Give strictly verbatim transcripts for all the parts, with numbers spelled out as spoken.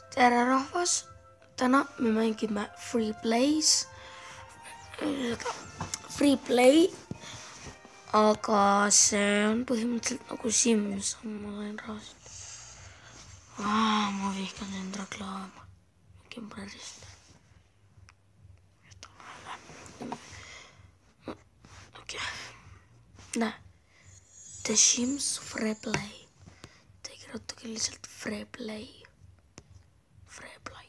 tere rahvas, täna me mängime Free Plays, Free Play, aga see on põhimõtteliselt nagu Sims, ma sain rahast. Ma vihkan end reklaama, mingi pärist. Näe, The Sims Free Play. Te kirjutage lihtsalt Free Play. Free Play.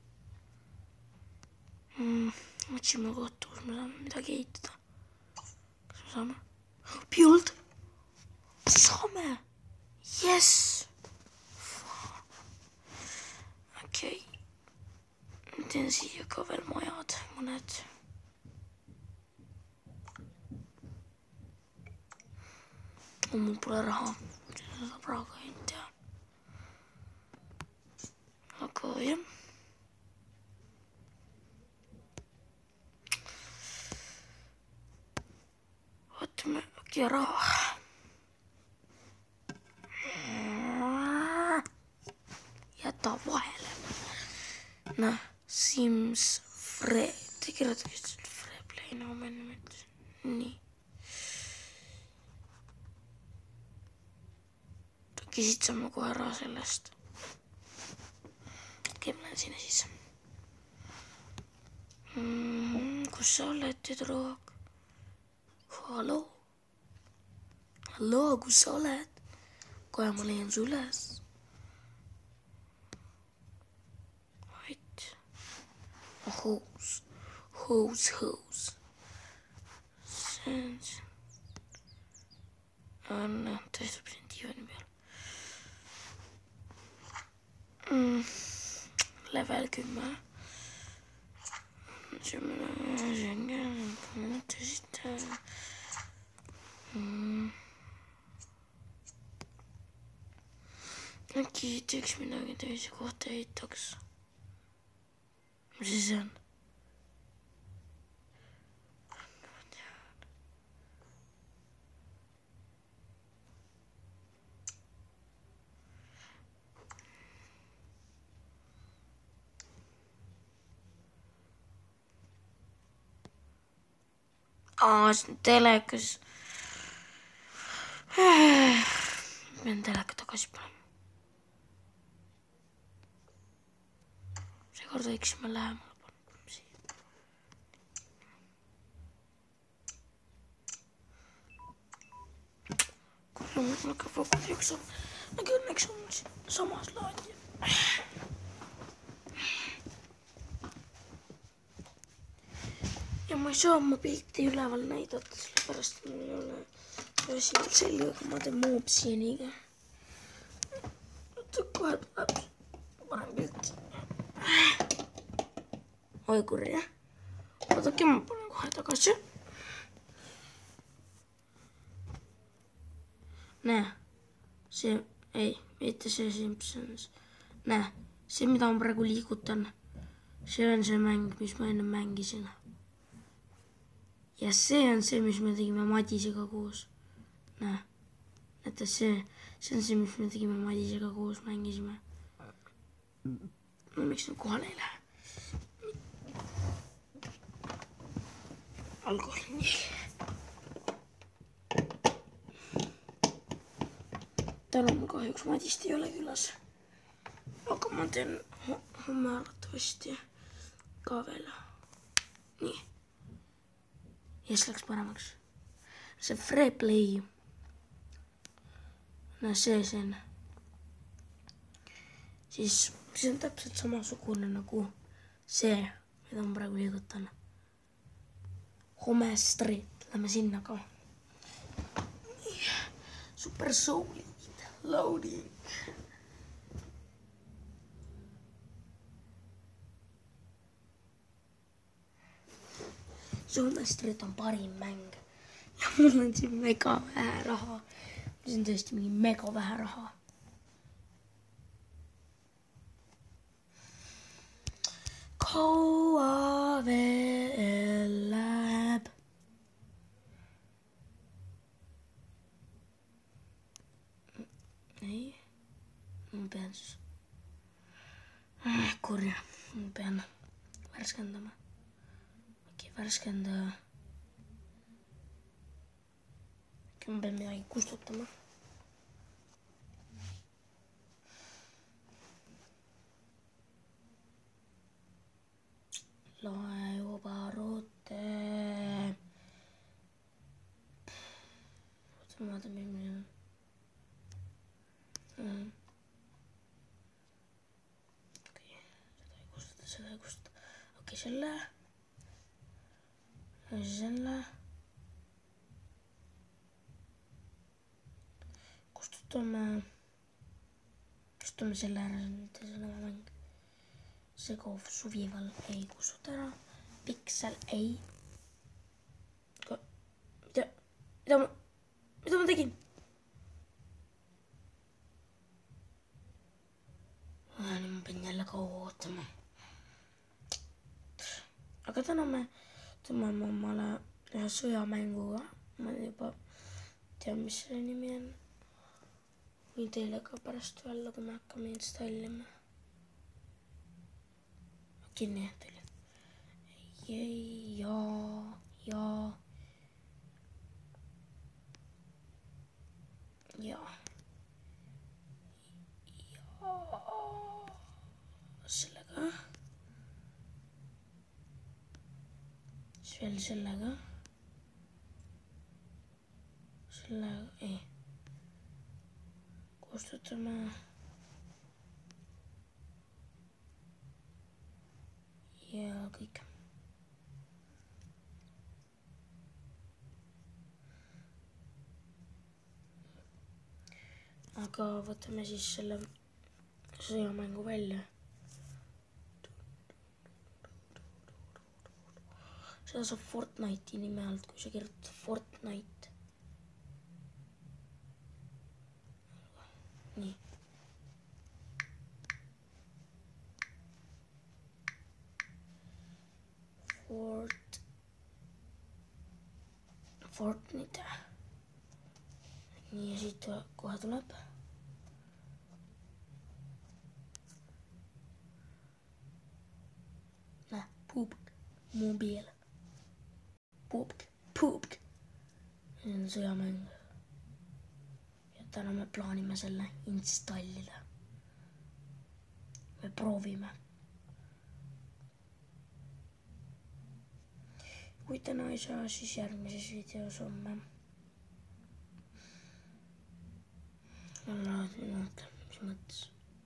Mm, otsime kohta, kus me saame midagi ehitada. Kas me saame? Build! Saame! Yes! Okei. Okay. Teen siia ka veel majad, mõned. Mul pole raha, seda saab rahaga ainult teha. Aga jah. Vaatame, äkki raha. Jäta vahele. Näe, Sims Free. Te kirjutage lihtsalt Free Play, nagu ma enne ütlesin. Nii. Siit saame kohe ära sellest. Okei, ma lähen sinna siis. Mm, kus sa oled, tüdruk? Hallo? Hallo, kus sa oled? Kohe ma leian su üles. Wait. Hoos. Hoos, hoos. See on see. Anna, tõstab siin diivani peal. Mm, level kümme. Mm. Äkki teeks midagi teise kohta ehitaks. Mis see on? Aa, see on telekas. Pean teleka tagasi panema. Seekord võiksime lähemale panema siia. Kuule, mul ka fokus on. Aga õnneks on samas laadi. Ja ma ei saa oma pilti üleval näidata, sellepärast mul ei ole öösil selga, kui ma teen moobsieniga. Kohe tuleb parem pilt. Oi kurja. Oodake, ma panen kohe tagasi. Näe, see, ei, mitte see Simpsons. Näe, see, mida ma praegu liigutan, see on see mäng, mis ma enne mängisin. Ja see on see, mis me tegime Madisega koos. Näe, näete see, see on see, mis me tegime Madisega koos, mängisime. No miks nüüd kohale ei lähe? Alkohol, nii. Täna mul kahjuks Madist ei ole külas. Aga ma teen homme arvatavasti ka veel. Nii. Ja siis läks paremaks. See Free Play. No see siin. Siis see on täpselt samasugune nagu see, mida ma praegu liigutan. Home Street. Lähme sinna ka. Super solid. Loading. Home Street on parim mäng. Ja mul on siin mega vähe raha. See on tõesti mingi mega vähe raha. Kaua veel läheb? Ei. Ma pean siis. kurja. Ma pean värskendama. Äkki värskenda. Äkki ma pean midagi kustutama. Loe juba roote. Oota, ma vaatan, milline on. Mm. Okei, seda ei kustuta, seda ei kustuta. Okei, selle. Ja selle. Kustutame. Kustutame selle ära, see on oma mäng. Segov suvival ei kustuta ära. Piksel ei. Mida, mida ma, mida ma tegin? Nüüd ma pean jälle kaua ootama. Aga täna me tõmbame omale ühe sõjamänguga. Ma juba tean, mis selle nimi on. Võin teile ka pärast öelda, kui me hakkame installima. Kinni teile. Ja, ja. Ja. Sellega. Siis veel sellega. Sellega, ei. Kustutame. Ja kõik. Aga võtame siis selle sõjamängu välja. Seda saab Fortnite'i nime alt, kui sa kirjutad Fortnite. Nii. Fort. Fortnite. Nii ja siit kohe tuleb. Näe, puupk, mobiil. Puupk, puupk. See on sõjamäng. Ja täna me plaanime selle installida. Me proovime. Kui täna ei saa, siis järgmises videos homme. Alla mõtle, mis mõttes.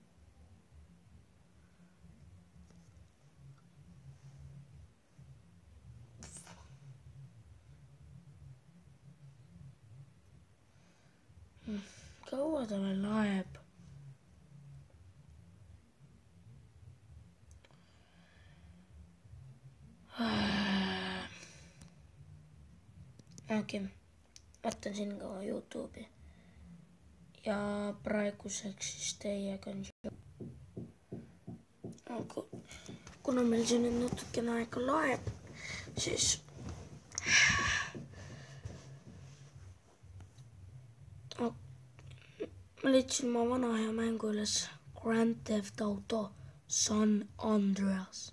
Kaua ta veel laeb? Okei, vaatan siin ka YouTube'i. Ja praeguseks siis teiega on aga kuna meil see nüüd natukene aega laeb, siis ma leidsin oma vana hea mängu üles Grand Theft Auto San Andreas.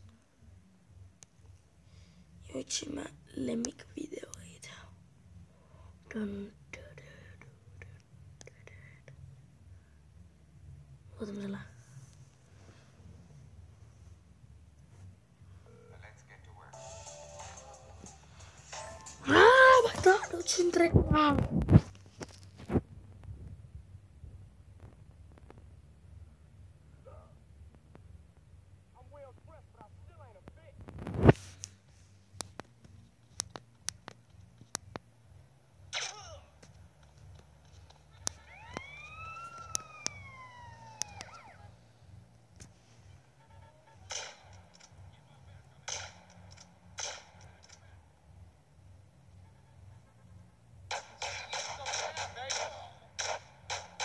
Ja otsime lemmikvideoid. Võtame selle. Aa, ma ei tahtnud siin trekka.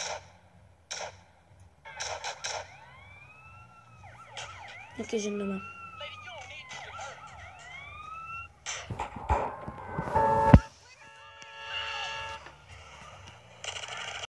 Okei, sinna ma.